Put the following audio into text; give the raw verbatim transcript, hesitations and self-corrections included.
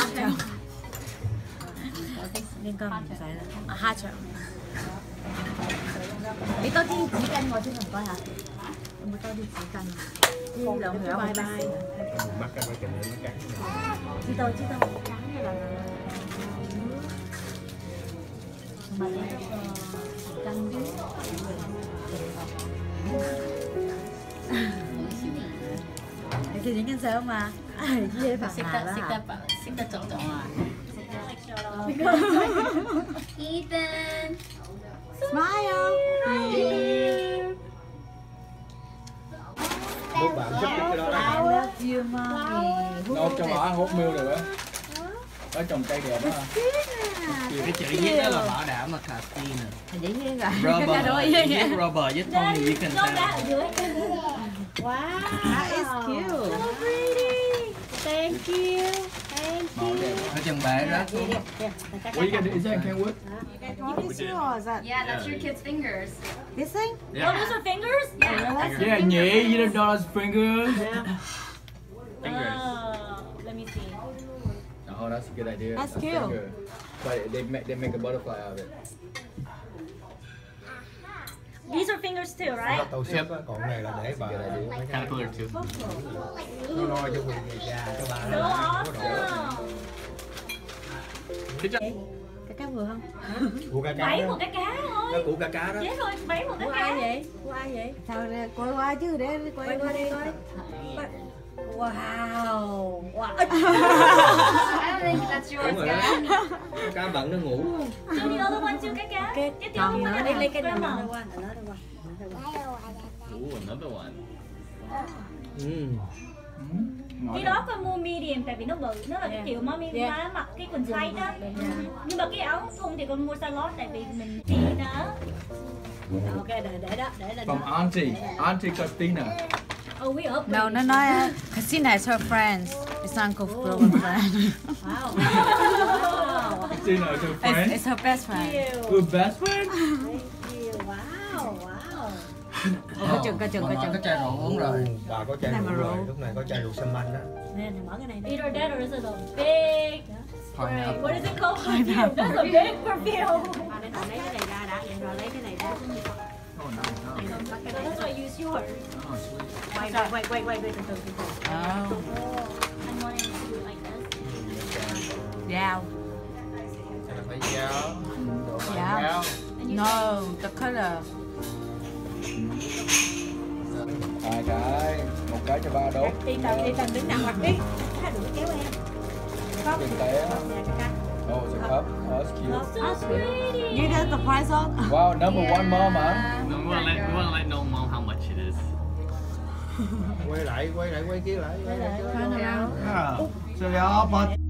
trồng. Nên con唔使啦，蝦腸。俾多啲紙巾我先唔該嚇，有冇多啲紙巾啊？呢兩條好得意。 Bắt cái chừng nó cắn. 知道知道，揀嘅啦。同埋呢個紙巾。你其實影緊相嘛？係啲嘢拍識下啦。 得識得識得做咗啊！ Ethan. Smile. Lúc bạn thích cái đó I đó. love you, mommy. Đâu cho bà hốt miêu được á. Có trồng cây đẹp đó. Cái chữ viết đó là bảo đảm là Christina. Thành giấy viết rồi. Rubber. Chữ viết rubber với Tony you can Nó đá ở tell. dưới. Wow, That is cute. so pretty. Thank you. Thank Màu đẹp. Ở chân bể đó. What you gonna do? Is that Kenwood? You can see or is that Yeah, that's your kid's fingers. this thing? Oh, those are fingers? Yeah. Yeah, nhỉ, you don't know those fingers. Fingers. Oh, let me see. Oh, that's a good idea. That's A cute. finger. But they make they make a butterfly out of it. These are fingers too, right? Tàu xếp á, còn này là để bà mấy cái Caterpillar too. nó lo cho quần về già cho bà. So awesome. Cái cá vừa không? Của cá cá. Bẫy đó. một cái cá Nó thôi. của cá cá đó. Yes rồi, bẫy một cái Của cá. ai vậy? Của ai vậy? Sao đây? Quay qua chứ để quay qua đi coi. Wow. Wow. I don't think that's yours, Đúng rồi đó. guys. Cái cá bận nó ngủ. So the other one too, cái cá. Cái Tiếp còn nữa đi lấy cái nào Grandma. nó qua, nó nó qua. Ooh, another one. Ừ. Cái đó phải mua medium tại vì nó bự, nó là cái Yeah. kiểu mommy Yeah. má mặc cái quần tight đó. Nhưng mà cái áo thun thì con mua salon tại vì mình chỉ đó. Ok, để để đó, để lên From đó. Auntie, Auntie Christina. Oh, we up. No, nó nói uh, Christina is her friend. It's Uncle Phil's friend. Wow. Christina is her It's, friend. it's her best friend. Her best friend. Wow, wow. Có chừng, có chừng, có Có chừng. cái chai rượu uống rồi. Bà có chai Này mà rượu rồi, rượu. lúc này có chai rượu sâm manh đó. Nè, mở cái này đi. Either that or is it a big, Pineapple. what is it called? Perfume. That's a big perfume. Bà để lấy cái này ra đã, vậy rồi lấy cái này ra. Oh, no, no. So that's why I use yours. Oh, sweet. Quay quay quay quay quay từ từ từ từ. Oh. I'm wanting to do it like this. Yeah. Cái này phải dao. Đồ Dạ. dao. No, the color. Hai cái, một cái cho ba đốt. Đi tầng đi tầng đứng nằm mặt đi. Cái đuổi kéo em. Khóc. Đừng té. Nè, cái cắt. Oh, it's a cup. Oh, that's cute. So pretty. You got the price on? Wow, number one mom, hả? No, we wanna let, we wanna let know mom how much it is. Quay lại, quay lại, quay kia lại. Turn around. Yeah. So yeah, but